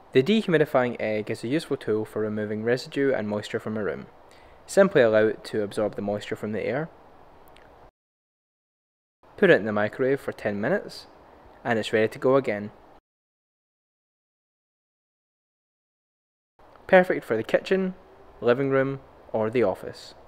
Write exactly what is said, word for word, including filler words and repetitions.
The dehumidifying egg is a useful tool for removing residue and moisture from a room. Simply allow it to absorb the moisture from the air. Put it in the microwave for ten minutes and it's ready to go again. Perfect for the kitchen, living room or the office.